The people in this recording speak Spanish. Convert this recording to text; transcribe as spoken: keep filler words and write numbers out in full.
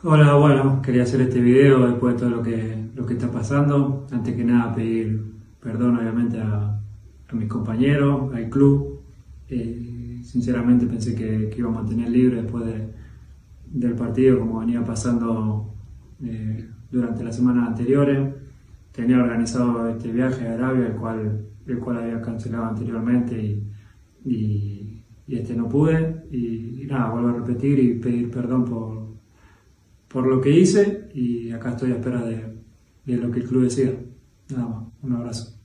Hola, bueno, quería hacer este video después de todo lo que, lo que está pasando. Antes que nada pedir perdón obviamente a, a mis compañeros, al club. Eh, sinceramente pensé que, que íbamos a tener libre después de- del partido como venía pasando eh, durante las semanas anteriores. Tenía organizado este viaje a Arabia, el cual, el cual había cancelado anteriormente y, y- y este no pude. Y, y nada, vuelvo a repetir y pedir perdón por por lo que hice y acá estoy a espera de, de lo que el club decida. Nada más, un abrazo.